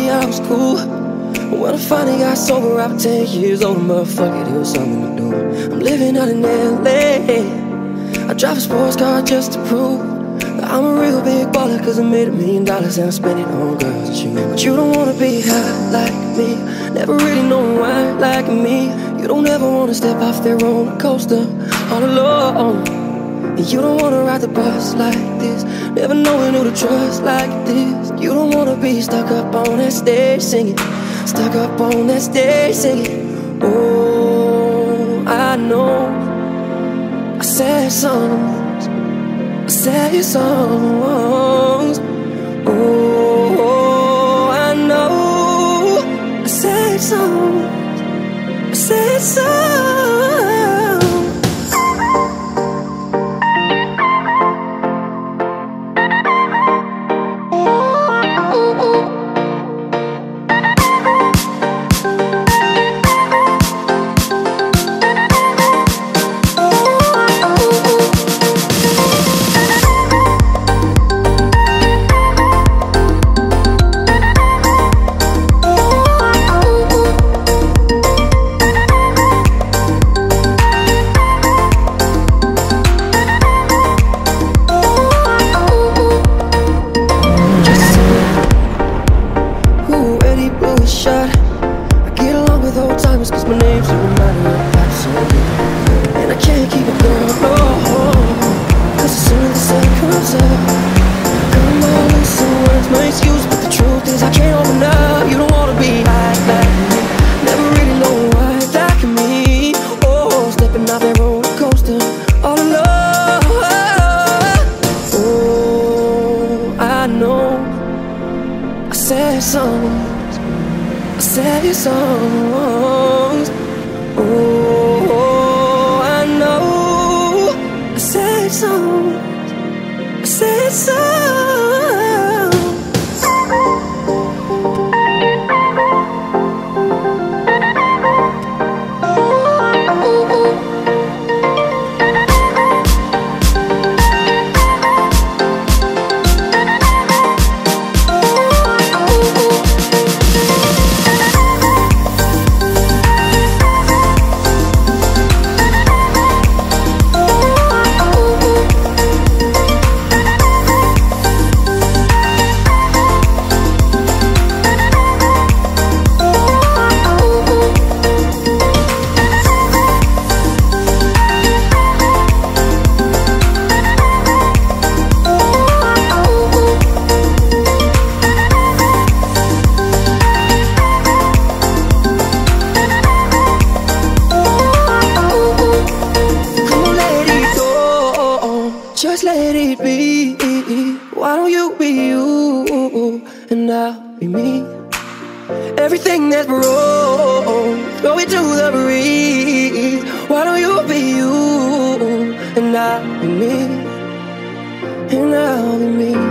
I was cool. When I finally got sober, I was 10 years old. Motherfucker, it was something to do. I'm living out in LA. I drive a sports car just to prove that I'm a real big baller, cause I made $1 million and I spent it on girls and shoes. But you don't wanna be high like me, never really know why like me. You don't ever wanna step off that roller coaster all alone. And you don't wanna ride the bus like this, never knowing who to trust like this. You don't wanna be stuck up on that stage singing, stuck up on that stage singing. Oh, I know I sad songs, I sad songs. Oh, I know I sad songs, I sad songs. Cause my name's a reminder of that song. And I can't keep it girl, no. Cause as soon as the sun comes up, come on, listen, words my excuse. But the truth is I can't open up. You don't wanna be like me, never really know why like me. Oh, stepping off that roller coaster all alone. Oh, I know I said songs, I said songs. Oh, I know I said songs, I said songs. Just let it be. Why don't you be you and I'll be me? Everything that's wrong, throw it to the breeze. Why don't you be you and I'll be me, and I'll be me.